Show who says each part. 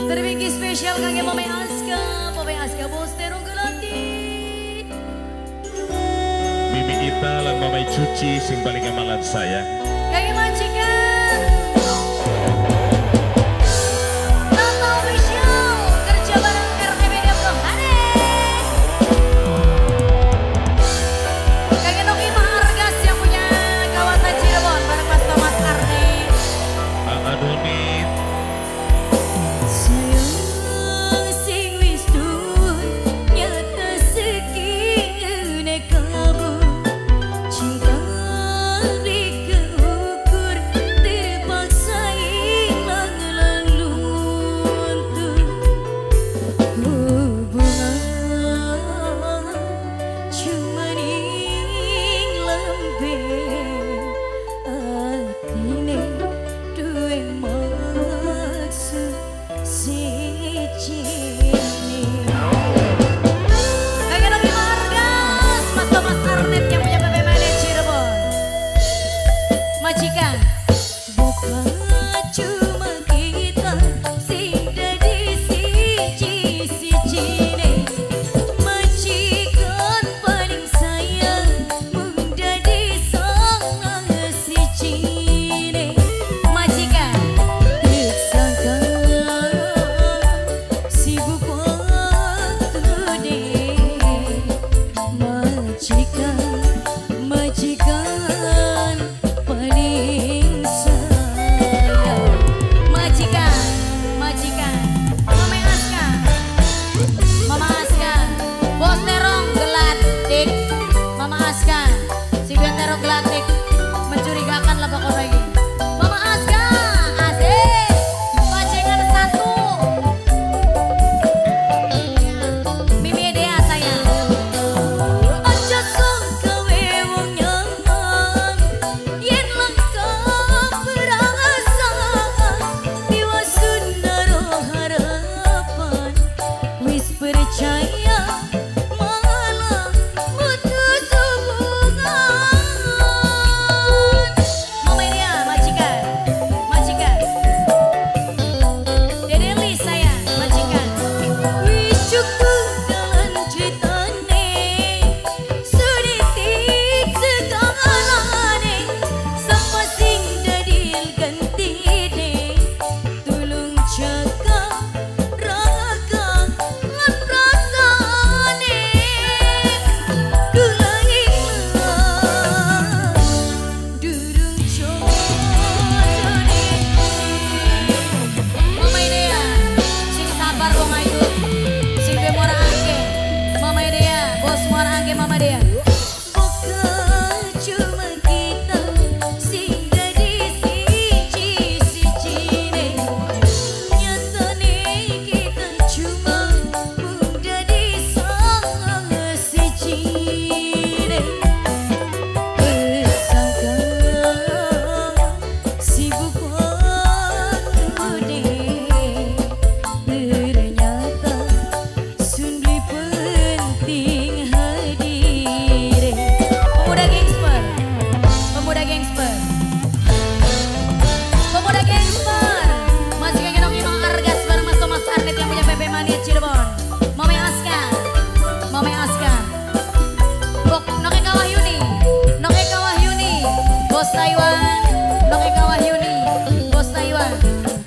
Speaker 1: Terbingki spesial kangge Mame Aska bos terong gelati.
Speaker 2: Mimi Ita lan Mamai Cuci sing paling amalan saya.
Speaker 1: Kangge majikan. Tata official kerja bareng RT Media Pro Hane. Kangge Noki Mahargas yang punya kawasan Cirebon bareng Mas Thomas Ardi.
Speaker 2: Adonit.
Speaker 1: Majikan, bukan cuma kita sing dadi siji-sijine. Majikan paling sayang mung dadi sang sijine. Majikan, teu sangka sibuk waktu majikan paling sayang. Majikan Mama Aska bos terong gelatik. Mama Aska si terong gelatik mencurigakan lah pokoknya ini. Mama Aska asik pacengan satu. Mimi Dea sayang. Aja sangka wewong nyaman yen lengkap perasaan diwasun naruh harapan wis percaya malah putus hubungan. Mama dia majikan Dede Lis sayang majikan. Wis cukup dalam ceritane seditik segalane sampai sing dadi gantine tulung jaga raga lan rasane kula ilang durung jodone. Mama Idea sing sabar wong ayu sing duwe muara angke. Mama Idea bos muara angke Mama Dea. Bukan cuma kita sing dadi siji-sijine. Nyatane kita cuma mung dadi sang sijine. Sangka sibuk waktu ternyata sun beli penting hadir. Pemuda gangster masih kayak Noki Mahargas bareng Mas Thomas Arnet yang punya PP Mania Cirebon. Mame Aska Bok Noki Kawahyuni bos Taiwan. Noki Kawahyuni bos Taiwan.